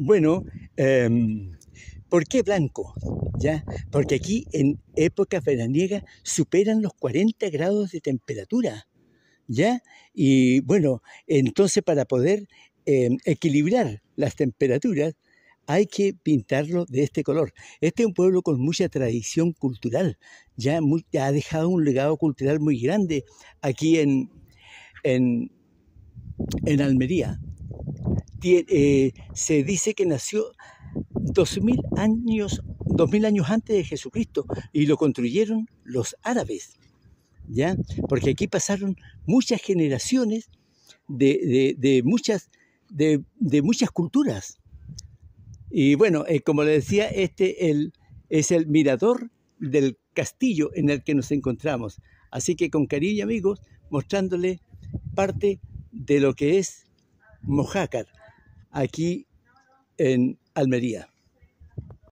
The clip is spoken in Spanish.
Bueno, ¿por qué blanco? ¿Ya? Porque aquí en épocas veraniegas superan los 40 grados de temperatura, ¿ya? Y bueno, entonces para poder equilibrar las temperaturas hay que pintarlo de este color. Este es un pueblo con mucha tradición cultural, ya ha dejado un legado cultural muy grande aquí en, en Almería. Se dice que nació 2000 años antes de Jesucristo y lo construyeron los árabes, ¿ya? Porque aquí pasaron muchas generaciones de muchas culturas. Y bueno, como le decía, es el mirador del castillo en el que nos encontramos. Así que con cariño, amigos, mostrándole parte de lo que es Mojácar, aquí en Almería.